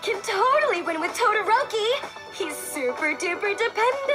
can totally win with Todoroki. He's super duper dependent.